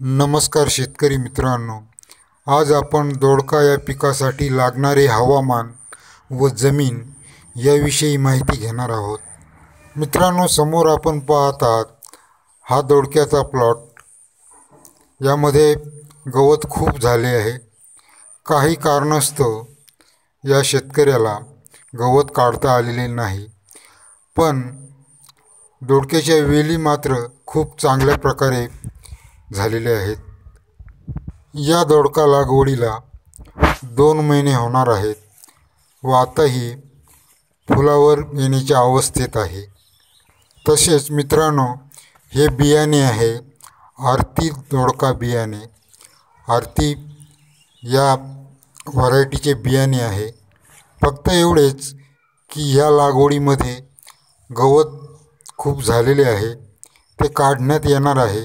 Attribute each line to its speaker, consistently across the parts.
Speaker 1: नमस्कार शेतकरी मित्रांनो, आज आपण दोडका या पिकासाठी लागणारे हवामान व जमीन याविषयी माहिती घेणार आहोत। मित्रांनो, समोर आपण पाहत आहात हा दोडक्याचा प्लॉट। यामध्ये गवत खूप झाले आहे। काही कारणास्तव या शेतकऱ्याला गवत काढता आलेले नाही, पण दोडक्याच्या वेली मात्र खूप चांगल्या प्रकारे झालेले आहेत। या दोडका लागवडीला 2 महिने होणार आहेत व आताही फुलावर येण्याच्या अवस्थेत आहे। तसेच मित्रांनो, हे बियाणे आहे आरती दोडका बियाणे। आरती या व्हरायटीचे बियाणे आहे। फक्त एवढेच की या लागवडीमध्ये गवत खूप झालेले आहे, ते काढण्यात येणार आहे।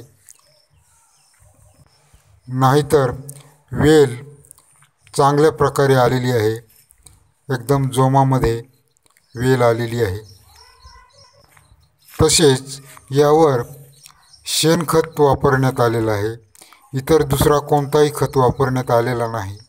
Speaker 1: नाहीतर वेल चांगल्या प्रकारे आलेली आहे, एकदम जोमामध्ये वेल आलेली आहे। तसेच यावर शेणखत वापरण्यात आलेलं आहे। इतर दुसरा कोणताही खत वापरण्यात आलेला नाही।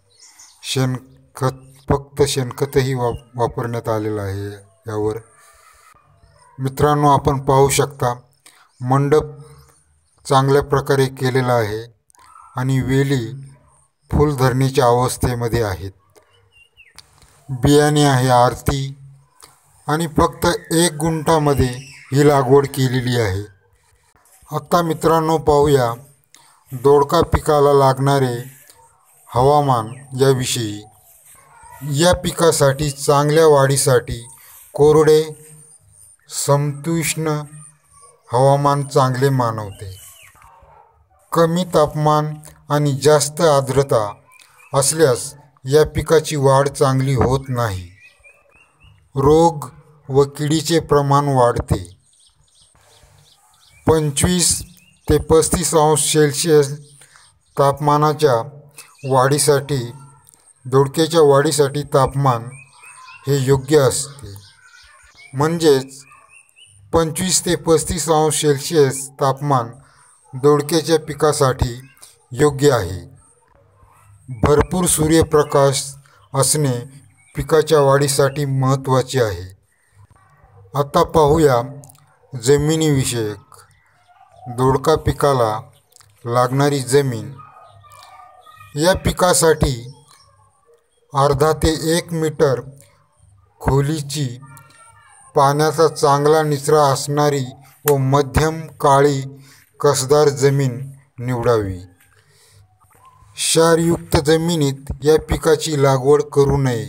Speaker 1: फक्त शेणखतही वापरण्यात आलेलं आहे यावर। मित्रांनो, आपण पाहू शकता मंडप चांगल्या प्रकारे केलेला आहे आणि वेली फुल धरण्याच्या अवस्थेमध्ये आहेत। बियाणे आहे आरती आणि फक्त 1 गुंठामध्ये ही लागवड केलेली आहे। आता मित्रांनो, पाहूया दोडका पिकाला लागणारे हवामान याविषयी। या पिकासाठी चांगल्या वाढीसाठी कोरडे समशीतोष्ण हवामान चांगले मानवते। कमी तापमान आणि जास्त आर्द्रता असल्यास या पिकाची वाढ चांगली होत नाही। रोग व किडीचे प्रमाण वाढते। 25 ते 35 अंश सेल्सिअस तापमानाच्या वाढीसाठी दोडक्याच्या वाढीसाठी तापमान हे योग्य असते। म्हणजेच 25 ते 35 अंश सेल्सिअस तापमान दोडक्याच्या पिकासाठी योग्य आहे। भरपूर सूर्यप्रकाश असणे पिकाच्या वाढीसाठी महत्त्वाचे आहे। आता पाहूया जमिनीविषयक। दोडका पिकाला लागणारी जमीन। या पिकासाठी अर्धा ते 1 मीटर खोलीची पाण्याचा चांगला निचरा असणारी व मध्यम काळी कसदार जमीन निवडावी। क्षारयुक्त जमिनीत या पिकाची लागवड करू नये।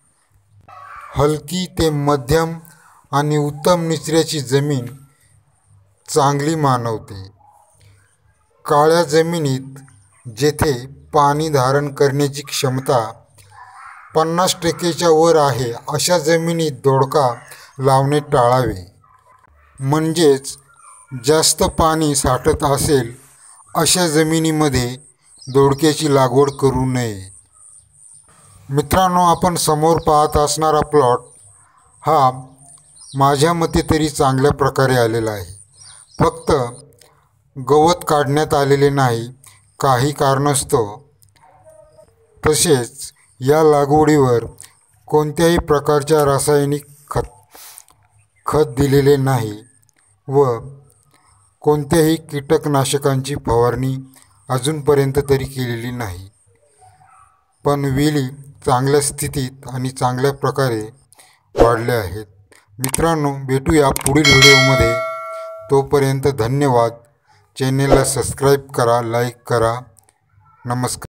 Speaker 1: हलकी ते मध्यम आणि उत्तम निचऱ्याची जमीन चांगली मानवते। काळ्या जमिनीत जेथे पाणी धारण करण्याची क्षमता 50% वर आहे अशा जमिनीत दोडका लावणे टाळावे। म्हणजेच जास्त पाणी साठत असेल अशा जमिनीमध्ये दोडक्याची लागवड करू नये। मित्रांनो, आपण समोर पाहत असणारा प्लॉट हा माझ्या मते तरी चांगल्या प्रकारे आलेला आहे। फक्त गवत काढण्यात आलेले नाही काही कारणास्तव। तसेच या लागवडीवर कोणत्याही प्रकारच्या रासायनिक खत दिलेले नाही व कोणत्याही कीटकनाशकांची फवारणी अजूनपर्यंत तरी केलेली नाही। पण वेली चांगल्या स्थितीत आणि चांगल्या प्रकारे वाढल्या आहेत। मित्रांनो, भेटूया पुढील व्हिडिओमध्ये। तोपर्यंत धन्यवाद। चॅनेलला सबस्क्राईब करा, लाईक करा। नमस्कार।